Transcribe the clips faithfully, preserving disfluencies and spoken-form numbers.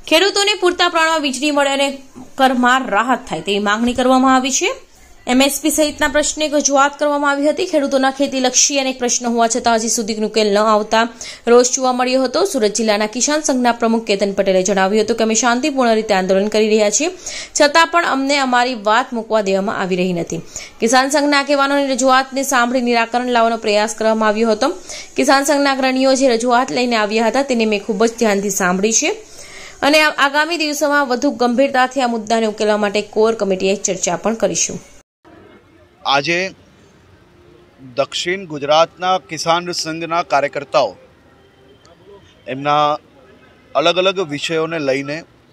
ખેડૂતોને પૂરતા પ્રમાણમાં વીજળી મળે અને કરમાં રાહત થાય તેવી માંગણી કરવામાં આવી છે। એમએસપી સહિતના પ્રશ્ને રજૂઆત કરવામાં આવી હતી। ખેડૂતોના ખેતીલક્ષી અનેક પ્રશ્નો હોવા છતાં હજી સુધી ઉકેલ ન આવતા રોષ જોવા મળ્યો હતો। સુરત જિલ્લાના કિસાન સંઘના પ્રમુખ કેતન પટેલે જણાવ્યું હતું કે અમે શાંતિપૂર્ણ રીતે આંદોલન કરી રહ્યા છીએ, છતાં પણ અમને અમારી વાત મૂકવા દેવામાં આવી રહી નથી। કિસાન સંઘના આગેવાનોની રજૂઆતને સાંભળી નિરાકરણ લાવવાનો પ્રયાસ કરવામાં આવ્યો હતો। કિસાન સંઘના અગ્રણીઓ જે રજૂઆત લઈને આવ્યા હતા તેને મેં ખૂબ જ ધ્યાનથી સાંભળી છે અને આગામી દિવસોમાં વધુ ગંભીરતાથી આ મુદ્દાને ઉકેલવા માટે કોર કમિટીએ ચર્ચા પણ કરીશું। આજે દક્ષિણ ગુજરાતના કિસાન સંઘના કાર્યકર્તાઓ એમના અલગ અલગ વિષયોને લઈને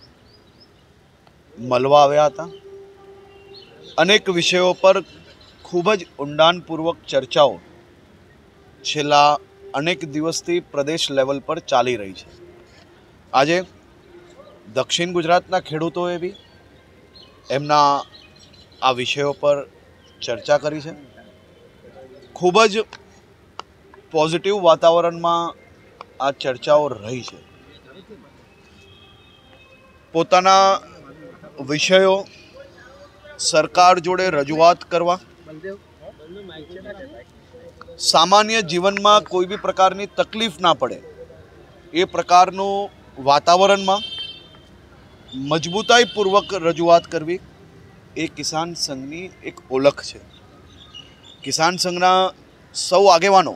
મળવા આવ્યા હતા। અનેક વિષયો પર ખૂબ જ ઊંડાણપૂર્વક ચર્ચાઓ છેલ્લા અનેક દિવસથી પ્રદેશ લેવલ પર ચાલી રહી છે। આજે દક્ષિણ ગુજરાતના ખેડૂતોએ બી એમના આ વિષયો પર ચર્ચા કરી છે। ખૂબ જ પોઝિટિવ વાતાવરણમાં આ ચર્ચાઓ રહી છે। પોતાના વિષયો સરકાર જોડે રજૂઆત કરવા, સામાન્ય જીવનમાં કોઈ બી પ્રકારની તકલીફ ના પડે એ પ્રકારનું વાતાવરણમાં મજબૂતાઈપૂર્વક રજૂઆત કરવી એ કિસાન સંઘની એક ઓળખ છે। કિસાન સંઘના સૌ આગેવાનો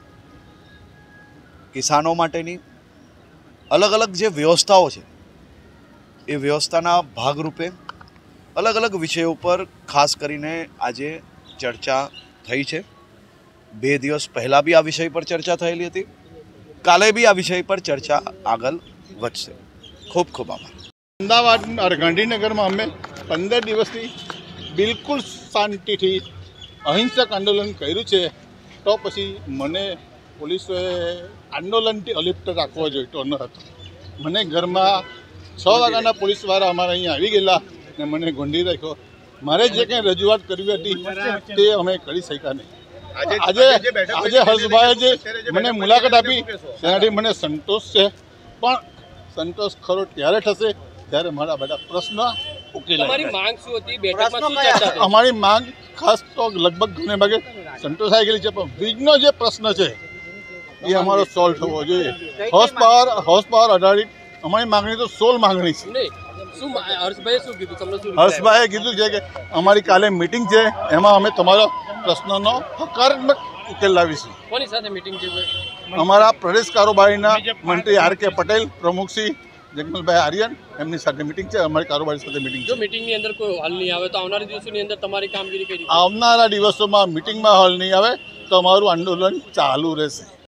કિસાનો માટેની અલગ અલગ જે વ્યવસ્થાઓ છે એ વ્યવસ્થાના ભાગરૂપે અલગ અલગ વિષયો પર ખાસ કરીને આજે ચર્ચા થઈ છે। બે દિવસ પહેલાં બી આ વિષય પર ચર્ચા થયેલી હતી, કાલે બી આ વિષય પર ચર્ચા આગળ વધશે। ખૂબ ખૂબ આભાર। અમદાવાદ ગાંધીનગરમાં અમે પંદર દિવસથી બિલકુલ શાંતિથી અહિંસક આંદોલન કર્યું છે, તો પછી મને પોલીસોએ આંદોલનથી અલિપ્ત રાખવો જોઈતો ન હતો। મને ઘરમાં છ વાગ્યાના પોલીસવાળા અમારા અહીંયા આવી ગયેલા ને મને ગોંધી રાખ્યો। મારે જે કંઈ રજૂઆત કરવી હતી તે અમે કરી શક્યા નહીં। આજે આજે હર્ષભાઈએ જે મને મુલાકાત આપી તેનાથી મને સંતોષ છે, પણ સંતોષ ખરો ત્યારે થશે ત્યારે મારા બધા પ્રશ્ન ઉકેલાય। અમારી માંગ ખાસ તો લગભગ ઘણી ભાગે સંતોષાઈ ગયેલી છે, પણ વીજનો જે પ્રશ્ન છે એ અમારો સોલ્વ થવો જોઈએ। હોર્સ પાવર હોર્સ પાવર આધારિત અમારી માંગણી તો સોલ માંગણી છે। હર્ષભાઈએ કીધું છે કે અમારી કાલે મિટિંગ છે, એમાં અમે તમારા પ્રશ્નનો હકારાત્મક ઉકેલ લાવીશું। કોની સાથે મિટિંગ છે? અમારા પ્રદેશ કારોબારીના મંત્રી આર કે પટેલ, પ્રમુખશ્રી જગમલભાઈ આર્યન, એમની સાથે મિટિંગ છે। અમારી કારોબારી સાથે મિટિંગ છે। જો મિટિંગની અંદર કોઈ હલ નહીં આવે તો આવનારા દિવસોની અંદર તમારી કામગીરી કઈ રીતે? આવનારા દિવસોમાં મિટિંગમાં હલ નહીં આવે તો અમારું આંદોલન ચાલુ રહેશે।